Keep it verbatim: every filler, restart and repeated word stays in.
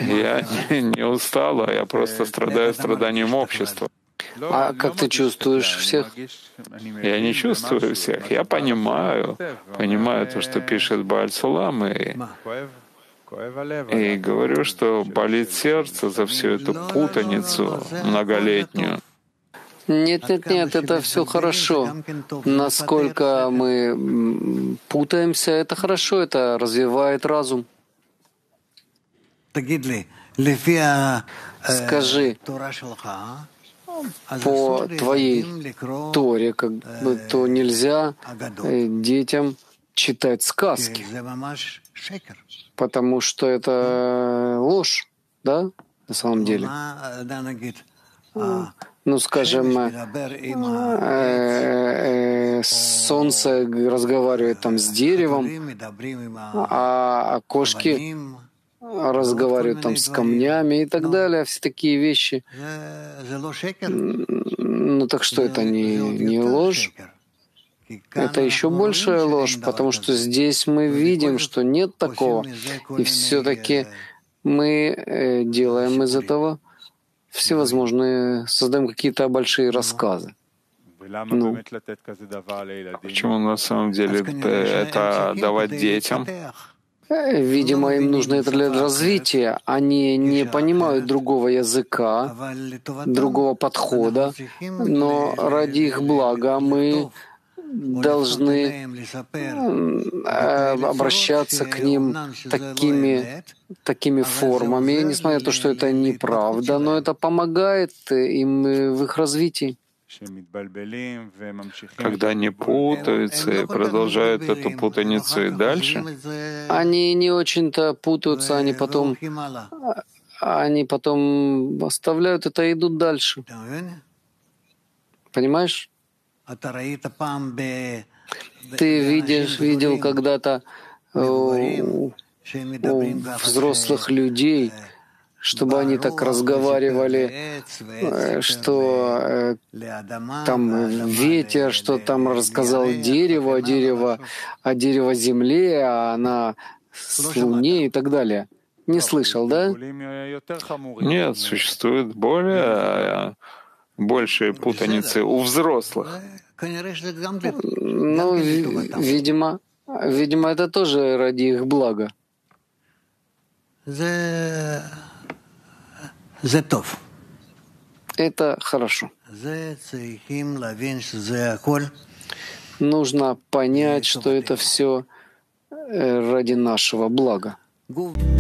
Я не, не устала, я просто страдаю страданием общества. А как ты чувствуешь всех? Я не чувствую всех. Я понимаю, понимаю то, что пишет Бааль Сулам, и, и говорю, что болит сердце за всю эту путаницу многолетнюю. Нет, нет, нет, это все хорошо. Насколько мы м, путаемся, это хорошо, это развивает разум. Скажи, по твоей Торе, как бы, то нельзя э, детям читать сказки, потому что это ложь, да, на самом деле. Ну, скажем, э, э, солнце разговаривает там с деревом, а кошки разговаривают там с камнями и так далее, все такие вещи. Ну так что, это не, не ложь? Это еще большая ложь, потому что здесь мы видим, что нет такого. И все-таки мы э, делаем из этого всевозможные, создаем какие-то большие рассказы. Ну, Почему на самом деле это давать детям? Видимо, им нужно это для развития. Они не понимают другого языка, другого подхода, но ради их блага мы должны обращаться к ним такими, такими формами, несмотря на то, что это неправда, но это помогает им в их развитии. Когда они путаются и продолжают эту путаницу и дальше, они не очень-то путаются, они потом, они потом оставляют это и идут дальше. Понимаешь? Ты видишь, видел когда-то у, у взрослых людей, чтобы они так разговаривали, что там ветер, что там рассказал дерево, а дерево, а дерево земле, а она с луне и так далее. Не слышал, да? Нет, существует более большие путаницы у взрослых. Ну, видимо, видимо, это тоже ради их блага. Это хорошо. Нужно понять, что это все ради нашего блага.